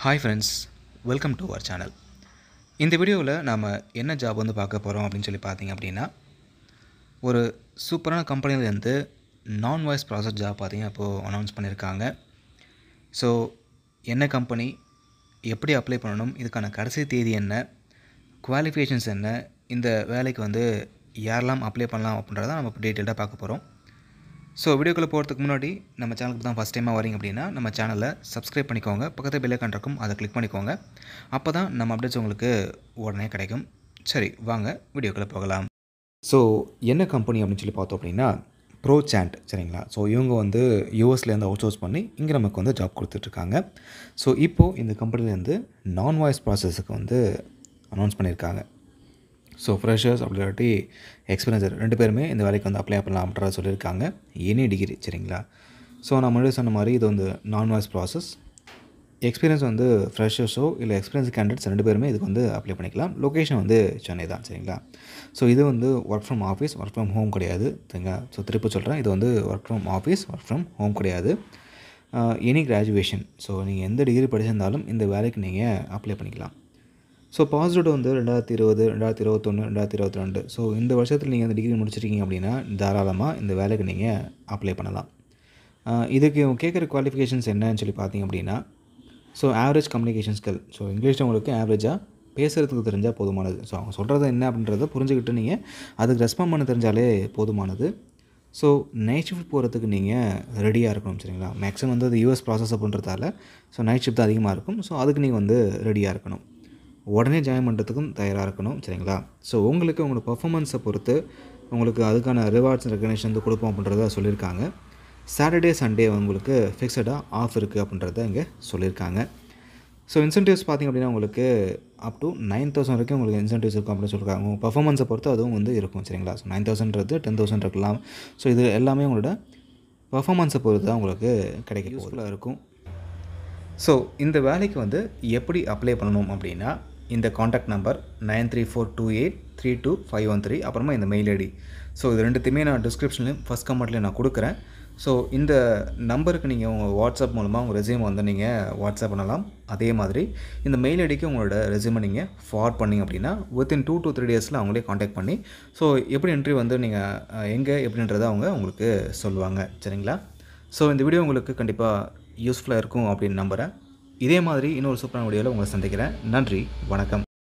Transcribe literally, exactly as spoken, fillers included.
Hi friends, welcome to our channel. இந்த வீடியோவில் நாம் என்ன ஜாப் வந்து பார்க்க போகிறோம் அப்படின்னு சொல்லி பார்த்தீங்க அப்படின்னா ஒரு சூப்பரான கம்பெனிலேருந்து நான் வாய்ஸ் ப்ராசஸ் ஜாப் பார்த்தீங்க அப்போது அனௌன்ஸ் பண்ணியிருக்காங்க. ஸோ என்ன கம்பெனி, எப்படி அப்ளை பண்ணணும், இதுக்கான கடைசி தேதி என்ன, குவாலிஃபிகேஷன்ஸ் என்ன, இந்த வேலைக்கு வந்து யாரெல்லாம் அப்ளை பண்ணலாம் அப்படின்றத நம்ம டீட்டெயில்டாக பார்க்க போகிறோம். ஸோ வீடியோக்குள்ளே போகிறதுக்கு முன்னாடி நம்ம சேனலுக்கு தான் ஃபஸ்ட் டைமாக வரீங்க அப்படின்னா நம்ம சேனலை சப்ஸ்கிரைப் பண்ணிக்கோங்க, பக்கத்தில் பெல் ஐகான் இருக்கும் அதை கிளிக் பண்ணிக்கோங்க. அப்போ தான் நம்ம அப்டேட்ஸ் உங்களுக்கு உடனே கிடைக்கும். சரி வாங்க வீடியோக்குள்ளே போகலாம். ஸோ என்ன கம்பெனி அப்படின்னு சொல்லி பார்த்தோம் அப்படின்னா Prochant, சரிங்களா. ஸோ இவங்க வந்து யூஎஸ்லேருந்து அவுட் சோர்ஸ் பண்ணி இங்கே நமக்கு வந்து ஜாப் கொடுத்துட்ருக்காங்க. ஸோ இப்போது இந்த கம்பெனிலேருந்து நான் வாய்ஸ் ப்ராசஸுக்கு வந்து அனௌன்ஸ் பண்ணியிருக்காங்க. ஸோ ஃப்ரெஷர்ஸ் அப்படி இல்லாட்டி எக்ஸ்பீரியன்ஸ் ரெண்டு பேருமே இந்த வேலைக்கு வந்து அப்ளை பண்ணலாம் அப்படின்றத சொல்லியிருக்காங்க. எனி டிகிரி, சரிங்களா. ஸோ நான் முன்னாடி சொன்ன மாதிரி இது வந்து நான் வாய்ஸ் ப்ராசஸ். எக்ஸ்பீரியன்ஸ் வந்து ஃப்ரெஷர்ஸோ இல்லை எக்ஸ்பீரியன்ஸ் கேண்டிடேட்ஸ் ரெண்டு பேருமே இதுக்கு வந்து அப்ளை பண்ணிக்கலாம். லொக்கேஷன் வந்து சென்னை தான், சரிங்களா. ஸோ இது வந்து work from office, work from home கிடையாது, சரிங்களா. ஸோ திருப்பி சொல்கிறேன், இது வந்து work from office, work from home கிடையாது. எனி கிராஜுவேஷன், ஸோ நீங்கள் எந்த டிகிரி படிச்சிருந்தாலும் இந்த வேலைக்கு நீங்கள் அப்ளை பண்ணிக்கலாம். ஸோ பாஸ் அவுட் வந்து ரெண்டாயிரத்தி இருபது ரெண்டாயிரத்தி இருபத்தொன்று ரெண்டாயிரத்தி இருபத்தி ரெண்டு ஸோ இந்த வருஷத்தில் நீங்கள் அந்த டிகிரி முடிச்சிருக்கீங்க அப்படின்னா தாராளமாக இந்த வேலைக்கு நீங்கள் அப்ளை பண்ணலாம். இதுக்கு கேட்குற குவாலிஃபிகேஷன்ஸ் என்னன்னு சொல்லி பார்த்தீங்க அப்படின்னா so average communication skill, so இங்கிலீஷில் உங்களுக்கு ஆவரேஜாக பேசுகிறதுக்கு தெரிஞ்சால் போதுமானது. ஸோ அவங்க சொல்கிறது என்ன அப்படின்றத புரிஞ்சுக்கிட்டு நீங்கள் அதுக்கு ரெஸ்பாண்ட் பண்ண தெரிஞ்சாலே போதுமானது. ஸோ நைட் ஷிஃப்ட் போகிறதுக்கு நீங்கள் ரெடியாக இருக்கணும், சரிங்களா. மேக்ஸிமம் வந்து அது யூஎஸ் ப்ராசஸ் அப்படின்றதால ஸோ நைட் ஷிஃப்ட் தான் அதிகமாக இருக்கும். ஸோ அதுக்கு நீங்கள் வந்து ரெடியாக இருக்கணும், உடனே ஜாயின் பண்ணுறதுக்கும் தயாராக இருக்கணும், சரிங்களா. ஸோ உங்களுக்கு உங்களோட பர்ஃபார்மன்ஸை பொறுத்து உங்களுக்கு அதுக்கான ரிவார்ட்ஸ் ரெகக்னேஷன் வந்து கொடுப்போம் அப்படின்றத சொல்லியிருக்காங்க. சாட்டர்டே சண்டே உங்களுக்கு ஃபிக்ஸடாக ஆஃப் இருக்குது அப்படின்றத இங்கே சொல்லியிருக்காங்க. ஸோ இன்சென்டிவ்ஸ் பார்த்திங்க அப்படின்னா உங்களுக்கு அப் டு நைன் தௌசண்ட் வரைக்கும் உங்களுக்கு இன்சென்டிவ்ஸ் இருக்கும் அப்படின்னு சொல்லியிருக்காங்க. உங்கள் பர்ஃபார்மன்ஸை பொறுத்து அதுவும் வந்து இருக்கும், சரிங்களா. ஸோ நைன் தௌசண்ட்றது டென் தௌசண்ட் இருக்கலாம். ஸோ இது எல்லாமே உங்களோட பர்ஃபார்மன்ஸை பொறுத்து தான் உங்களுக்கு கிடைக்க யூஸ்ஃபுல்லாக இருக்கும். ஸோ இந்த வேலைக்கு வந்து எப்படி அப்ளை பண்ணணும் அப்படின்னா இந்த contact number nine three four two eight three two five one three அப்புறமா இந்த மெயில் ஐடி. ஸோ இது ரெண்டுத்தையுமே நான் டிஸ்கிரிப்ஷன்லேயும் ஃபஸ்ட் கமெண்ட்லேயும் நான் கொடுக்குறேன். ஸோ இந்த நம்பருக்கு நீங்கள் உங்கள் வாட்ஸ்அப் மூலமாக உங்கள் ரெஸ்யூமை வந்து நீங்கள் வாட்ஸ்அப் பண்ணலாம். அதே மாதிரி இந்த மெயில் ஐடிக்கு உங்களோட ரெஸ்யூமை நீங்கள் ஃபார்வர்ட் பண்ணிங்க அப்படின்னா வித்தின் டூ டு த்ரீ டேஸில் அவங்களே காண்டாக்ட் பண்ணி ஸோ எப்படி இன்டர்வியூ வந்து நீங்கள் எங்கே எப்படின்றத அவங்க உங்களுக்கு சொல்லுவாங்க, சரிங்களா. ஸோ இந்த வீடியோ உங்களுக்கு கண்டிப்பாக யூஸ்ஃபுல்லாக இருக்கும் அப்படின்னு நம்புகிறேன். இதே மாதிரி இன்னொரு சூப்பரான வீடியோவில் உங்களை சந்திக்கிறேன். நன்றி, வணக்கம்.